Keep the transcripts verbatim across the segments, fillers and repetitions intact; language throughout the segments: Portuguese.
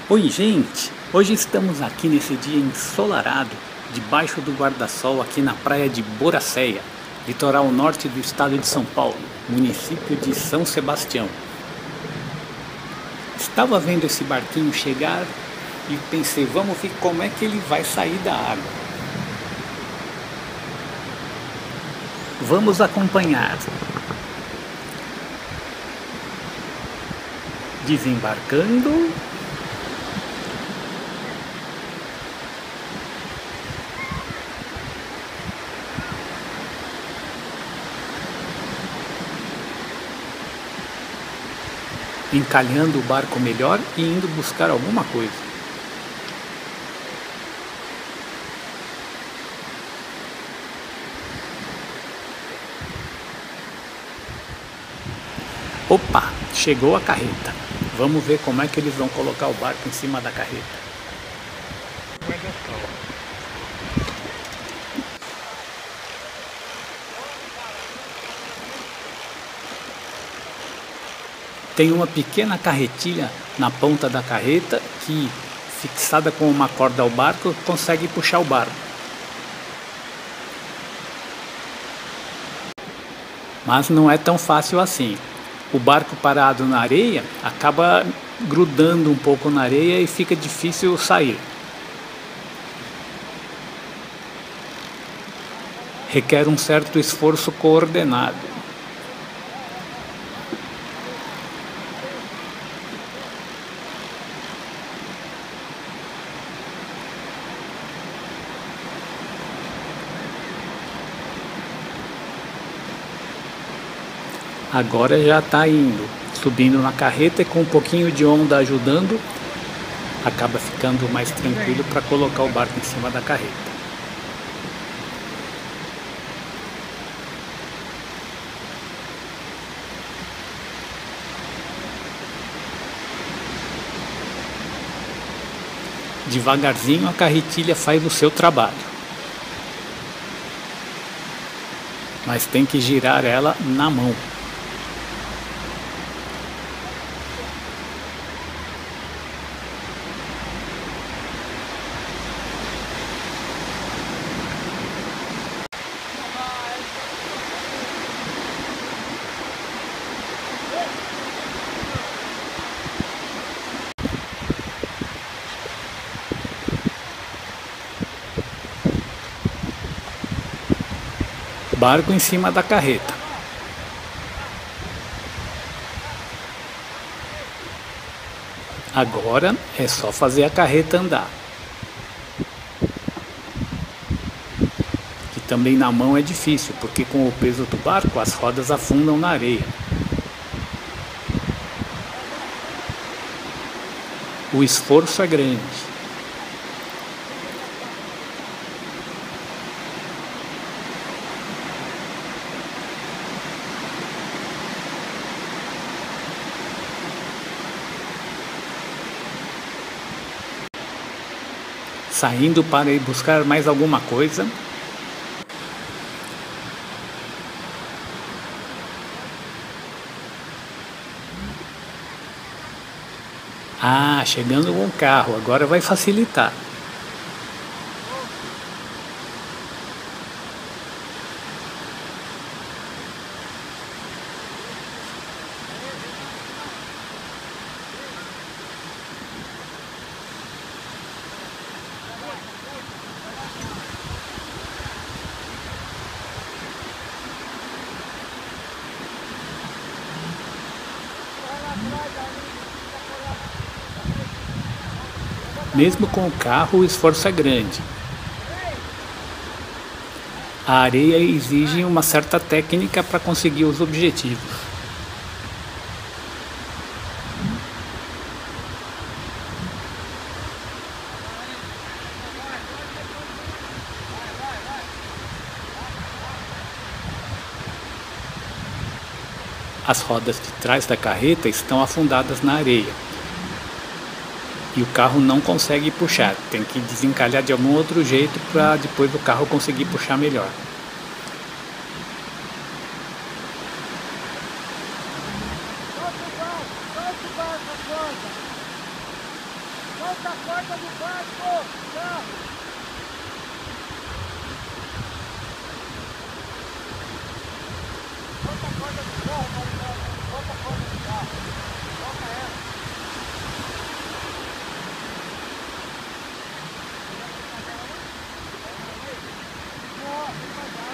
Oi, gente! Hoje estamos aqui nesse dia ensolarado, debaixo do guarda-sol aqui na praia de Boracéia, litoral norte do estado de São Paulo, município de São Sebastião. Estava vendo esse barquinho chegar e pensei, vamos ver como é que ele vai sair da água. Vamos acompanhar. Desembarcando. Encalhando o barco melhor e indo buscar alguma coisa. Opa, chegou a carreta. Vamos ver como é que eles vão colocar o barco em cima da carreta. Tem uma pequena carretilha na ponta da carreta que, fixada com uma corda ao barco, consegue puxar o barco. Mas não é tão fácil assim. O barco parado na areia acaba grudando um pouco na areia e fica difícil sair. Requer um certo esforço coordenado. Agora já está indo, subindo na carreta e com um pouquinho de onda ajudando, acaba ficando mais tranquilo para colocar o barco em cima da carreta. Devagarzinho a carretilha faz o seu trabalho, mas tem que girar ela na mão. Barco em cima da carreta. Agora é só fazer a carreta andar. Que também na mão é difícil, porque com o peso do barco as rodas afundam na areia. O esforço é grande. Saindo para ir buscar mais alguma coisa. Ah, chegando com o carro, agora vai facilitar. Mesmo com o carro, o esforço é grande. A areia exige uma certa técnica para conseguir os objetivos. As rodas de trás da carreta estão afundadas na areia. E o carro não consegue puxar, tem que desencalhar de algum outro jeito para depois o carro conseguir puxar melhor. Solta a porta do barco! Carro! Solta a porta do carro, Marinho! Solta a porta do carro! Solta ela! Não, não vai dar.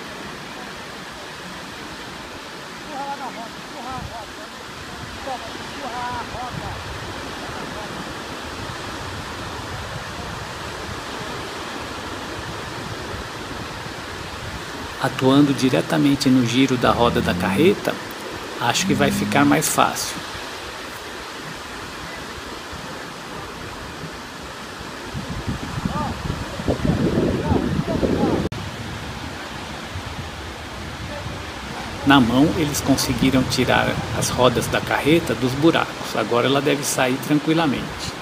Empurra lá na roda, empurra a roda. Toma, empurra a roda. Atuando diretamente no giro da roda da carreta, acho que vai ficar mais fácil. Na mão, eles conseguiram tirar as rodas da carreta dos buracos. Agora ela deve sair tranquilamente.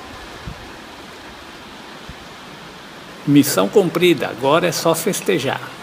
Missão cumprida, agora é só festejar.